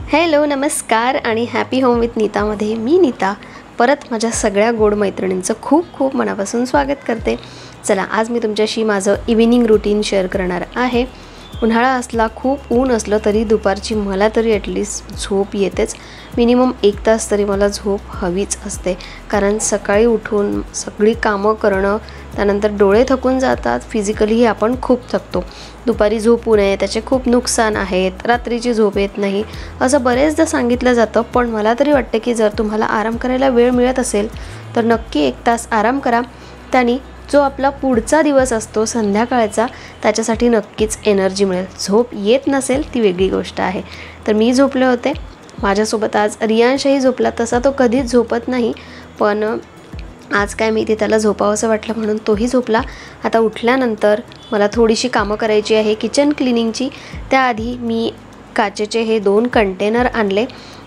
Hello नमस्कार आणि happy home with नीतामध्ये मी नीता परत माझ्या सगळ्या गोड मैत्रिणींचं खूप खूप मनापासून स्वागत करते। चला आज मी तुमच्याशी माझं इव्हिनिंग रुटीन शेअर करणार आहे। उन्हाळा असला खूप ऊन असलं तरी दुपारची मला तरी ॲटलिस्ट झोप येतेच। मिनिमम 1 तास तरी मला झोप हवीच असते, कारण सकाळी उठून सगळी कामं करणं, त्यानंतर डोळे थकून जातात, फिजिकली आपण खूप थकतो। दुपारी झोपू नये त्याचे खूप नुकसान आहेत, रात्रीची झोप येत नाही असं बरेचदा सांगितलं जातं। पण मला तरी वाटतं की जर तुम्हाला आराम करायला वेळ मिळत असेल तर नक्की 1 तास आराम करा। त्यानी जो आपला पुढचा दिवस असतो संध्याकाळचा त्याच्यासाठी नक्कीच एनर्जी मिळेल। झोप येत नसेल ती वेगळी गोष्ट आहे। तर मी झोपले होते, माझ्यासोबत आज रियांशही झोपला। तसा तो कधीच झोपत नाही, पण आज काय मी त्याला झोपावंसं वाटलं म्हणून तोही झोपला। आता उठल्यानंतर मला थोडीशी कामं करायची आहे किचन क्लिनिंगची। त्याआधी मी काचेचे हे 2 कंटेनर आणले।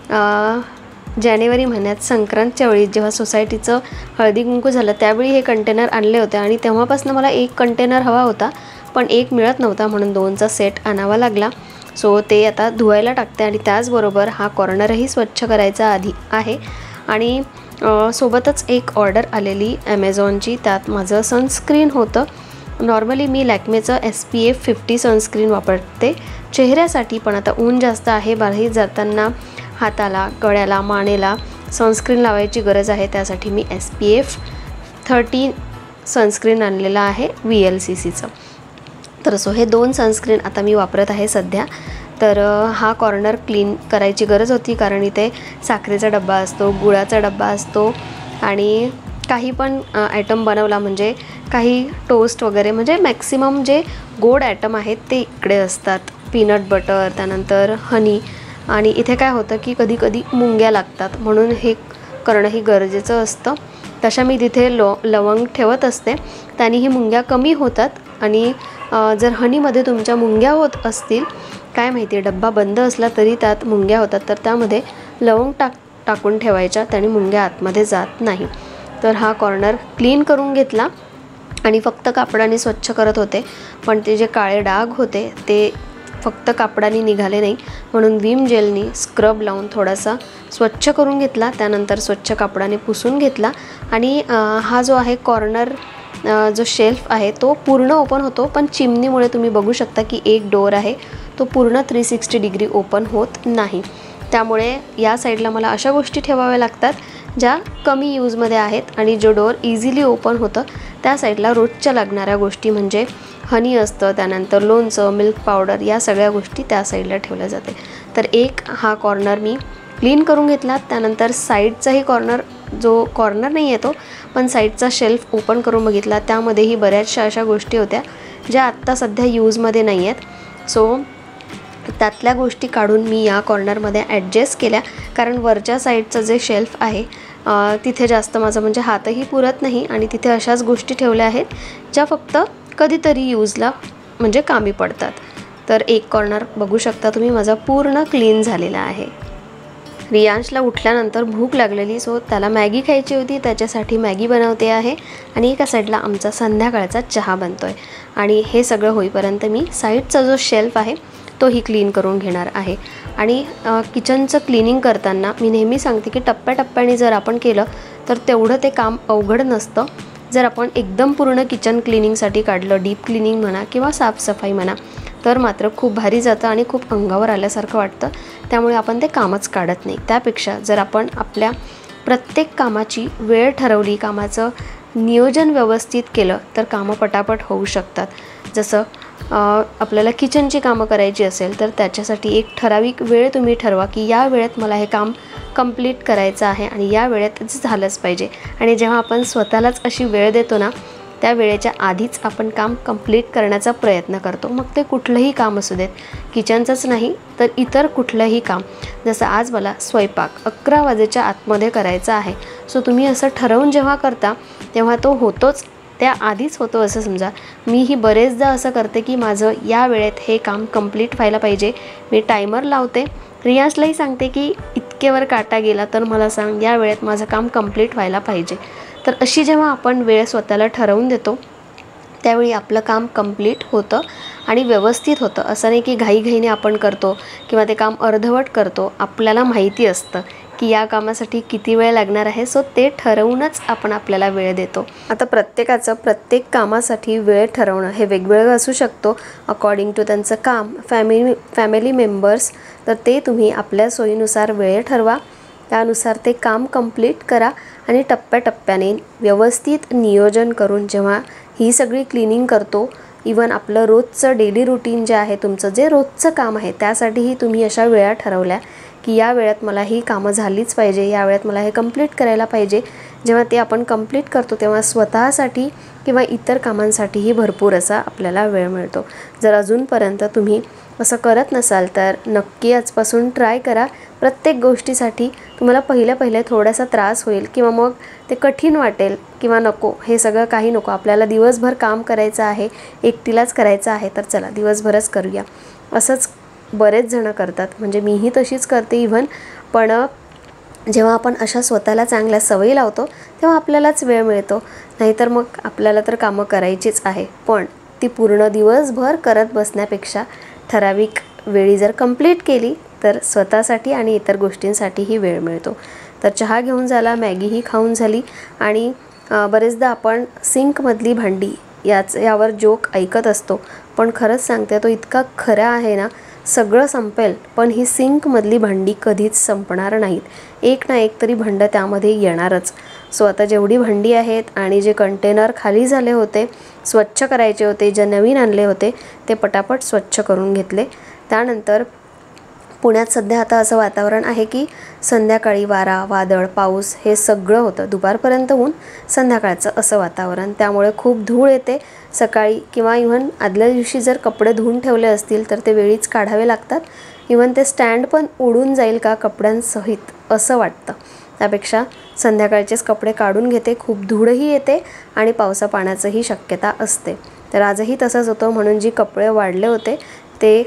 जानेवारी महिन्यात संक्रांतच्या वेळी जेव्हा सोसायटीचं हळदी कुंकू झालं त्यावेळी हे कंटेनर आणले होते आणि तेव्हापासून मला 1 कंटेनर हवा होता, पण 1 मिळत नव्हता म्हणून 2चा सेट आणावा लागला। सो ते आता धुवायला टाकते आणि त्याचबरोबर हा कॉर्नरही स्वच्छ करायचा आधी आहे। आणि सोबतच एक ऑर्डर आलेली ॲमेझॉनची, त्यात माझं सनस्क्रीन होतं। नॉर्मली मी लॅक्मेचं SPF 50 सनस्क्रीन वापरते चेहऱ्यासाठी, पण आता ऊन जास्त आहे, बाहेर जाताना हाताला, गळ्याला, मानेला सनस्क्रीन लावायची गरज आहे, त्यासाठी मी SPF 30 सनस्क्रीन आणलेलं आहे VLCCचं। तर हे 2 सनस्क्रीन आता मी वापरत आहे सध्या। तर हा कॉर्नर क्लीन करायची गरज होती, कारण इथे साखरेचा डब्बा असतो, गुळाचा डब्बा असतो आणि काही पण आयटम बनवला म्हणजे काही टोस्ट वगैरे, म्हणजे मॅक्सिमम जे गोड आयटम आहेत ते इकडे असतात। पीनट बटर, त्यानंतर हनी, आणि इथे काय होतं की कधी कधी मुंग्या लागतात, म्हणून हे करणंही गरजेचं असतं। तशा मी तिथे लवंग ठेवत असते, त्याने ही मुंग्या कमी होतात। आणि जर हनीमध्ये तुमच्या मुंग्या होत असतील, काय माहिती डब्बा बंद असला तरी त्यात मुंग्या होतात, तर त्यामध्ये लवंग टाकून ठेवायच्या, त्याने मुंग्या आतमध्ये जात नाही। तर हा कॉर्नर क्लीन करून घेतला आणि फक्त कापडाने स्वच्छ करत होते, पण ते जे काळे डाग होते ते फक्त कापडाने निघाले नाही, म्हणून विम जेलनी स्क्रब लावून थोडासा स्वच्छ करून घेतला। त्यानंतर स्वच्छ कापडाने पुसून घेतला आणि हा जो आहे कॉर्नर जो शेल्फ आहे तो पूर्ण ओपन होतो, पण चिमणीमुळे तुम्ही बघू शकता की एक डोअर आहे तो पूर्ण 360 डिग्री ओपन होत नाही। त्यामुळे या साईडला मला अशा गोष्टी ठेवाव्या लागतात ज्या कमी यूजमध्ये आहेत, आणि जो डोअर इझिली ओपन होतं त्या साईडला रोजच्या लागणाऱ्या गोष्टी म्हणजे हनी असतं, त्यानंतर लोणचं, मिल्क पावडर, या सगळ्या गोष्टी त्या साईडला ठेवल्या जाते। तर एक हा कॉर्नर मी क्लीन करून घेतला। त्यानंतर साईडचाही जो कॉर्नर नाही येतो, पण साईडचा शेल्फ ओपन करून बघितला, त्यामध्येही बऱ्याचशा अशा गोष्टी होत्या ज्या आत्ता सध्या यूजमध्ये नाही आहेत। सो त्यातल्या गोष्टी काढून मी या कॉर्नरमध्ये ॲडजस्ट केल्या, कारण वरच्या साईडचं जे शेल्फ आहे तिथे जास्त माझं म्हणजे हातही पुरत नाही, आणि तिथे अशाच गोष्टी ठेवल्या आहेत ज्या फक्त कधीतरी यूजला म्हणजे कामी पडतात। तर एक कॉर्नर बघू शकता तुम्ही माझा पूर्ण क्लीन झालेला आहे। रियांशला उठल्यानंतर भूक लागलेली, सो त्याला मॅगी खायची होती, त्याच्यासाठी मॅगी बनवते आहे। आणि एका साईडला आमचा संध्याकाळचा चहा बनतो आहे, आणि हे सगळं होईपर्यंत मी साईडचा जो शेल्फ आहे तोही क्लीन करून घेणार आहे। आणि किचनचं क्लिनिंग करताना मी नेहमी सांगते की टप्प्याटप्प्याने जर आपण केलं तर तेवढं ते काम अवघड नसतं। जर आपण एकदम पूर्ण किचन क्लिनिंगसाठी काढलं, डीप क्लिनिंग म्हणा किंवा साफसफाई म्हणा, तर मात्र खूप भारी जातं आणि खूप अंगावर आल्यासारखं वाटतं, त्यामुळे आपण ते कामच काढत नाही। त्यापेक्षा जर आपण आपल्या प्रत्येक कामाची वेळ ठरवली, कामाचं नियोजन व्यवस्थित केलं तर कामं पटापट होऊ शकतात। जसं आपल्याला किचनची कामं करायची असेल तर त्याच्यासाठी एक ठराविक वेळ तुम्ही ठरवा की या वेळेत मला हे काम कंप्लीट करायचं आहे आणि या वेळेत झालंच पाहिजे। आणि जेव्हा आपण स्वतःलाच अशी वेळ देतो ना, त्या वेळेच्या आधीच आपण काम कंप्लीट करण्याचा प्रयत्न करतो। मग ते कुठलंही काम असू देत, किचनचंच नाही तर इतर कुठलंही काम। जसं आज मला स्वयंपाक 11 वाजेच्या आतमध्ये करायचा आहे, सो तुम्ही असं ठरवून जेव्हा करता तेव्हा तो होतोच, त्या आधीच होतो असं समजा। मीही बरेचदा असं करते की माझं या वेळेत हे काम कंप्लीट व्हायला पाहिजे, मी टायमर लावते। रियांशलाही सांगते की इतकेवर काटा गेला तर मला सांग, या वेळेत माझं काम कंप्लीट व्हायला पाहिजे। तर अशी जेव्हा आपण वेळ स्वतःला ठरवून देतो त्यावेळी आपलं काम कंप्लीट होतं आणि व्यवस्थित होतं. असं नाही की घाईघाईने आपण करतो किंवा ते काम अर्धवट करतो. आपल्याला माहिती असतं की या कामासाठी किती वेळ लागणार आहे, सो ते ठरवूनच आपण आपल्याला वेळ देतो. आता प्रत्येकाचं प्रत्येक कामासाठी वेळ ठरवणं हे वेगवेगळं असू शकतो अकॉर्डिंग टू त्यांचं काम, फॅमिली मेंबर्स. तर ते तुम्ही आपल्या सोयीनुसार वेळ ठरवा, त्यानुसार ते काम कंप्लीट करा आणि टप्प्याटप्प्याने व्यवस्थित नियोजन करून जेव्हा ही सगळी क्लिनिंग करतो, इवन आपलं रोजचं डेली रुटीन जे आहे, तुमचं जे रोजचं काम आहे, त्यासाठीही तुम्ही अशा वेळा ठरवल्या की या वेळात मला ही कामं झालीच पाहिजे, या वेळात मला हे कंप्लीट करायला पाहिजे. जेव्हा ते आपण कंप्लीट करतो तेव्हा स्वतःसाठी किंवा इतर कामांसाठीही भरपूर असा आपल्याला वेळ मिळतो. जर अजूनपर्यंत तुम्ही असं करत नसाल तर नक्की आजपासून ट्राय करा. प्रत्येक गोष्टीसाठी तुम्हाला पहिल्या थोडासा त्रास होईल किंवा मग ते कठीण वाटेल किंवा नको, हे सगळं काही नको. आपल्याला दिवसभर काम करायचं आहे, एकटीलाच करायचं आहे, तर चला दिवसभरच करूया. असंच बरेच जण करतात, म्हणजे मीही तशीच करते इव्हन. पण जेव्हा आपण अशा स्वतःला चांगल्या सवयी लावतो तेव्हा आपल्यालाच वेळ मिळतो. नाहीतर मग आपल्याला तर कामं करायचीच आहे, पण ती पूर्ण दिवसभर करत बसण्यापेक्षा ठराविक वेळी जर कंप्लीट केली तर स्वतःसाठी आणि इतर गोष्टींसाठीही वेळ मिळतो. तर चहा घेऊन झाला, मॅगीही खाऊन झाली आणि बरेचदा आपण सिंकमधली भांडी यावर जोक ऐकत असतो, पण खरंच सांगते तो इतका खरा आहे ना. सगळं संपेल पण ही सिंकमधली भांडी कधीच संपणार नाहीत. एक ना एक तरी भांडं त्यामध्ये येणारच. सो आता जेवढी भांडी आहेत आणि जे कंटेनर खाली झाले होते, स्वच्छ करायचे होते, जे नवीन आणले होते ते पटापट स्वच्छ करून घेतले. त्यानंतर पुण्यात सध्या आता असं वातावरण आहे की संध्याकाळी वारा, वादळ, पाऊस हे सगळं होतं. दुपारपर्यंत ऊन, संध्याकाळचं असं वातावरण. त्यामुळे खूप धूळ येते सकाळी किंवा इव्हन आदल्या दिवशी जर कपडे धुवून ठेवले असतील तर ते वेळीच काढावे लागतात. इव्हन ते स्टँड पण उडून जाईल का कपड्यांसहित असं वाटतं. त्यापेक्षा संध्याकाळचेच कपडे काढून घेते. खूप धूळही येते आणि पावसा पाण्याचंही शक्यता असते. तर आजही तसंच होतं, म्हणून जी कपडे वाढले होते ते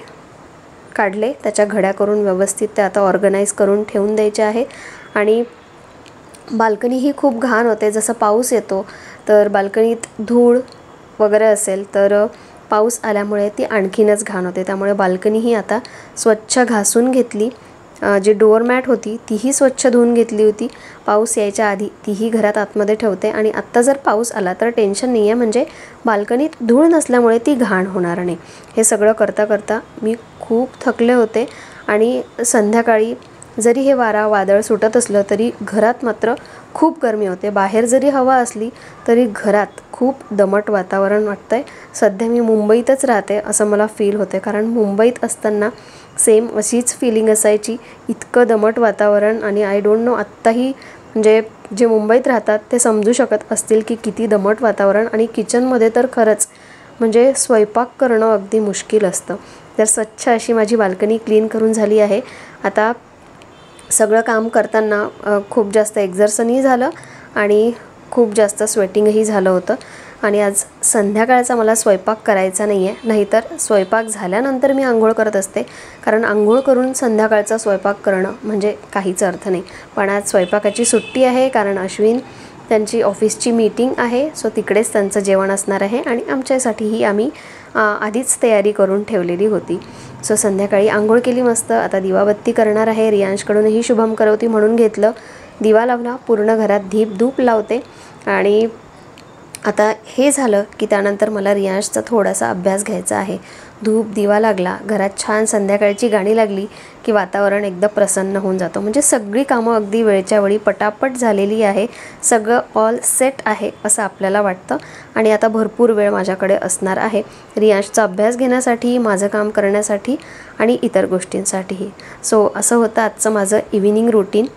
काढले, त्याच्या घड्या करून व्यवस्थित ते आता ऑर्गनाईज करून ठेवून द्यायचे आहे. आणि बाल्कनी ही खूप घाण होते. जसं पाऊस येतो तर बाल्कनीत धूळ वगैरे असेल तर पाऊस आल्यामुळे ती आणखीनच घाण होते. त्यामुळे बाल्कनी ही आता स्वच्छ घासून घेतली. जी डोअरमॅट होती तीही स्वच्छ धुवून घेतली होती पाऊस यायच्या आधी. तीही घरात आतमध्ये ठेवते आणि आत्ता जर पाऊस आला तर टेन्शन नाही आहे, म्हणजे बाल्कनीत धूळ नसल्यामुळे ती घाण होणार नाही. हे सगळं करता करता मी खूप थकले होते आणि संध्याकाळी जरी हे वारा वादळ सुटत असलं तरी घरात मात्र खूप गरमी होते. बाहेर जरी हवा असली तरी घरात खूप दमट वातावरण वाटतंय. सध्या मी मुंबईतच राहते असं मला फील होते, कारण मुंबईत असताना सेम अशीच फिलिंग असायची, इतकं दमट वातावरण. आणि आय डोंट नो आत्ताही म्हणजे जे मुंबईत राहतात ते समजू शकत असतील की किती दमट वातावरण. आणि किचनमध्ये तर खरंच म्हणजे स्वयंपाक करणं अगदी मुश्किल असतं. तर स्वच्छ अशी माझी बाल्कनी क्लीन करून झाली आहे. आता सगळं काम करताना खूप जास्त एक्झर्शनही झालं आणि खूप जास्त स्वेटिंगही झालं होतं. आणि आज संध्याकाळचा मला स्वयंपाक करायचा नाही आहे, नाहीतर स्वयंपाक झाल्यानंतर मी आंघोळ करत असते, कारण आंघोळ करून संध्याकाळचा स्वयंपाक करणं म्हणजे काहीच अर्थ नाही. पण आज स्वयंपाकाची सुट्टी आहे, कारण अश्विन त्यांची ऑफिसची मीटिंग आहे, सो तिकडेच त्यांचं जेवण असणार आहे आणि आमच्यासाठीही आम्ही आधीच तयारी करून ठेवलेली होती. सो संध्याकाळी आंघोळ केली मस्त. आता दिवाबत्ती करणार आहे. रियांशकडूनही शुभम करवती म्हणून घेतलं. दिवा लावला, पूर्ण घरात धूप लावते. आणि आता हे झालं की त्यानंतर मला रियांशचा थोडासा अभ्यास घ्यायचा आहे. धूप दिवा लागला, घरात छान संध्याकाळची गाणी लागली की वातावरण एकदम प्रसन्न होऊन जातं. म्हणजे सगळी कामं अगदी वेळच्या वेळी पटापट झालेली आहे. सगळं ऑल सेट आहे असं आपल्याला वाटतं. आणि आता भरपूर वेळ माझ्याकडे असणार आहे रियांशचा अभ्यास घेण्यासाठी, माझं काम करण्यासाठी आणि इतर गोष्टींसाठीही. सो असं होतं आजचं माझं इव्हिनिंग रुटीन.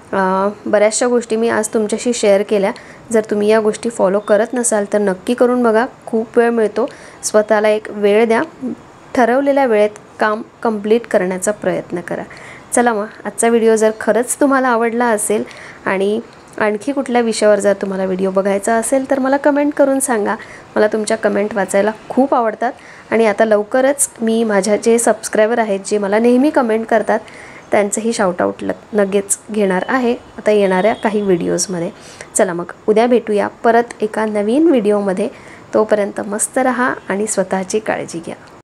बऱ्याचशा गोष्टी मी आज तुमच्याशी शेअर केल्या. जर तुम्ही या गोष्टी फॉलो करत नसाल तर नक्की करून बघा. खूप वेळ मिळतो. स्वतःला एक वेळ द्या. ठरवलेल्या वेळेत काम कंप्लीट करण्याचा प्रयत्न करा. चला मग आजचा व्हिडिओ जर खरंच तुम्हाला आवडला असेल आणि आणखी कुठल्या विषयावर जर तुम्हाला व्हिडिओ बघायचा असेल तर मला कमेंट करून सांगा. मला तुमच्या कमेंट वाचायला खूप आवडतात. आणि आता लवकरच मी माझ्या जे सबस्क्रायबर आहेत, जे मला नेहमी कमेंट करतात, त्यांचंही शाउटआउट लगेच घेणार आहे आता येणाऱ्या काही व्हिडिओजमध्ये. चला मग उद्या भेटूया परत एका नवीन व्हिडिओमध्ये. तोपर्यंत मस्त रहा आणि स्वतःची काळजी घ्या.